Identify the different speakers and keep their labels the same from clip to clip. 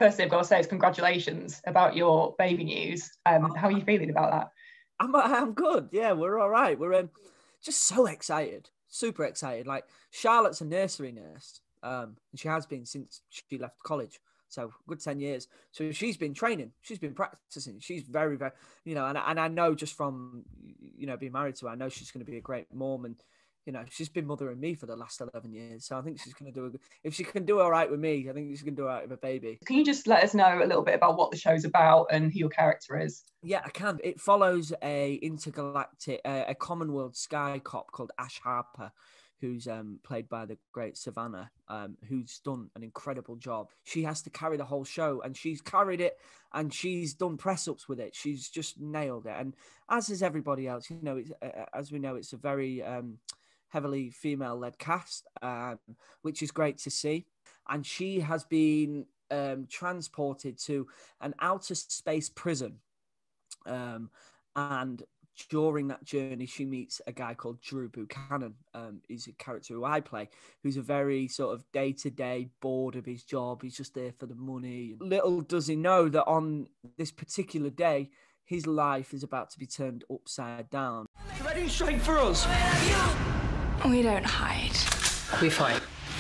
Speaker 1: Firstly, I've got to say, it's congratulations about your baby news. How are you feeling about that?
Speaker 2: I'm good. Yeah, we're all right. We're just so excited, super excited. Like Charlotte's a nursery nurse, and she has been since she left college. So good 10 years. So she's been training, she's been practicing. She's very, very, and I know just from, being married to her, I know she's going to be a great mom. And, she's been mothering me for the last 11 years. So I think she's going to if she can do all right with me, I think she's going to do all right with a baby.
Speaker 1: Can you just let us know a little bit about what the show's about and who your character is?
Speaker 2: Yeah, I can. It follows a intergalactic, a Commonwealth sky cop called Ash Harper, who's played by the great Savannah, who's done an incredible job. She has to carry the whole show, and she's carried it, and she's done press-ups with it. She's just nailed it. And as is everybody else, as we know, it's a very heavily female-led cast, which is great to see. And she has been transported to an outer space prison. And during that journey, she meets a guy called Drew Buchanan. He's a character who I play, who's a very sort of day-to-day bored of his job. He's just there for the money. Little does he know that on this particular day, his life is about to be turned upside down.
Speaker 3: They're heading straight for us.
Speaker 4: We don't hide.
Speaker 3: We fight.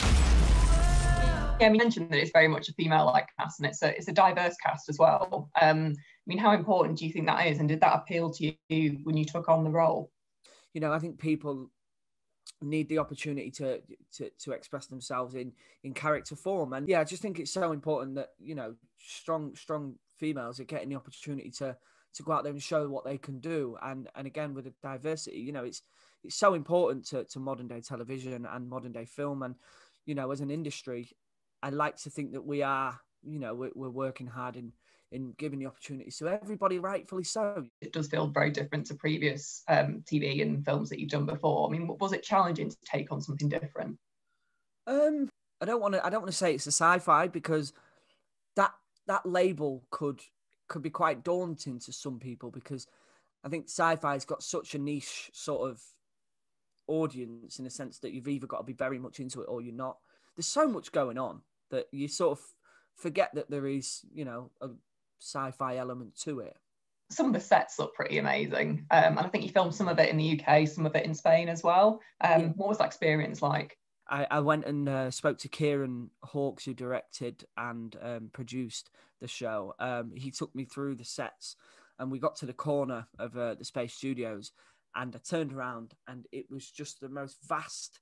Speaker 1: Yeah, I mentioned that it's very much a female-like cast, and it's a diverse cast as well. How important do you think that is, and did that appeal to you when you took on the role?
Speaker 2: I think people need the opportunity to express themselves in character form, and yeah, I just think it's so important that strong females are getting the opportunity to go out there and show what they can do, and again with the diversity, it's so important to modern day television and modern day film, and as an industry, I like to think that we are, we're working hard in giving the opportunities to everybody, rightfully so.
Speaker 1: It does feel very different to previous TV and films that you've done before. Was it challenging to take on something different?
Speaker 2: I don't want to say it's a sci-fi, because that label could be quite daunting to some people, because I think sci-fi's got such a niche sort of audience, in a sense that you've either got to be very much into it or you're not. There's so much going on that you sort of forget that there is, a sci-fi element to it.
Speaker 1: Some of the sets look pretty amazing. And I think you filmed some of it in the UK, some of it in Spain as well. What was that experience like?
Speaker 2: I went and spoke to Kieran Hawkes, who directed and produced the show. He took me through the sets, and we got to the corner of the Space Studios, and I turned around, and it was just the most vast.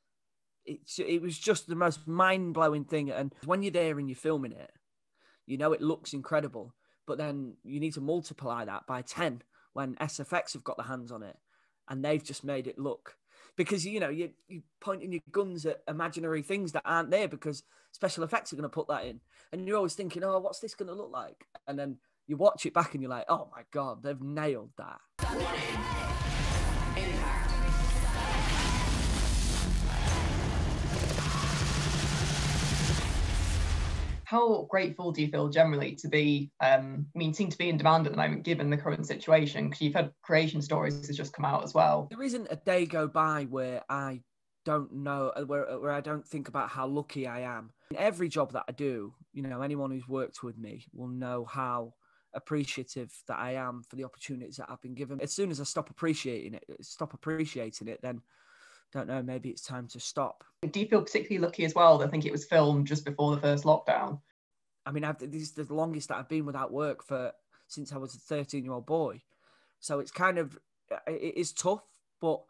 Speaker 2: It was just the most mind-blowing thing. And when you're there and you're filming it, it looks incredible, but then you need to multiply that by 10 when SFX have got their hands on it, and they've just made it look, because you're pointing your guns at imaginary things that aren't there, because special effects are going to put that in, and you're always thinking, oh, what's this going to look like? And then you watch it back and you're like, oh my God, they've nailed that.
Speaker 1: How grateful do you feel generally to be, seem to be in demand at the moment, given the current situation? Because you've had creation stories that's just come out as well.
Speaker 2: There isn't a day go by where I don't know, where I don't think about how lucky I am. In every job that I do, anyone who's worked with me will know how appreciative that I am for the opportunities that I've been given. As soon as I stop appreciating it, then don't know, maybe it's time to stop.
Speaker 1: Do you feel particularly lucky as well? I think it was filmed just before the first lockdown.
Speaker 2: This is the longest that I've been without work since I was a 13-year-old boy. So it's kind of, it is tough, but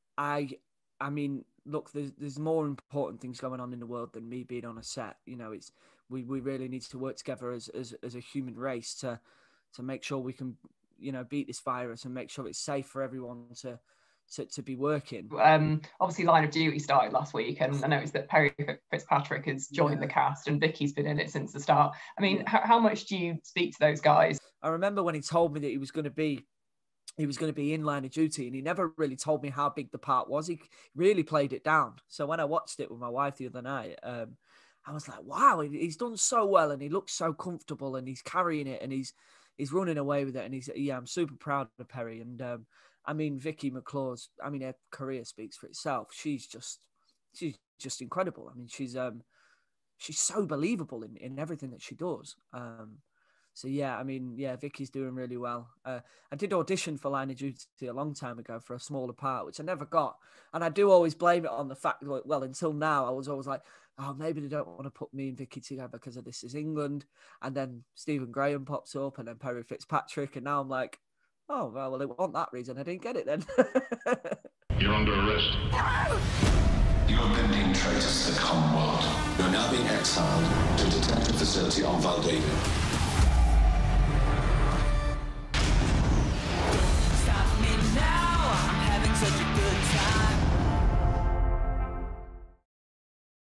Speaker 2: look, there's more important things going on in the world than me being on a set. We really need to work together as a human race to make sure we can, beat this virus and make sure it's safe for everyone to be working.
Speaker 1: Obviously Line of Duty started last week, and I noticed that Perry Fitzpatrick has joined the cast, and Vicky's been in it since the start. How much do you speak to those guys?
Speaker 2: I remember when he told me that he was going to be in Line of Duty, and he never really told me how big the part was. He really played it down. So when I watched it with my wife the other night, I was like, wow, he's done so well, and he looks so comfortable, and he's carrying it, and he's running away with it, and I'm super proud of Perry. And Vicky McClaw's, her career speaks for itself. She's just incredible. She's she's so believable in everything that she does. So yeah, I mean, yeah, Vicky's doing really well. I did audition for Line of Duty a long time ago for a smaller part, which I never got. And I do always blame it on the fact that, well, until now, I was always like, oh, maybe they don't want to put me and Vicky together because of This Is England. And then Stephen Graham pops up and then Perry Fitzpatrick. And now I'm like, oh, well, it wasn't that reason. I didn't get it then.
Speaker 5: You're under arrest. You have been deemed traitors to the Commonwealth. You are now being exiled to a detention facility on Val David.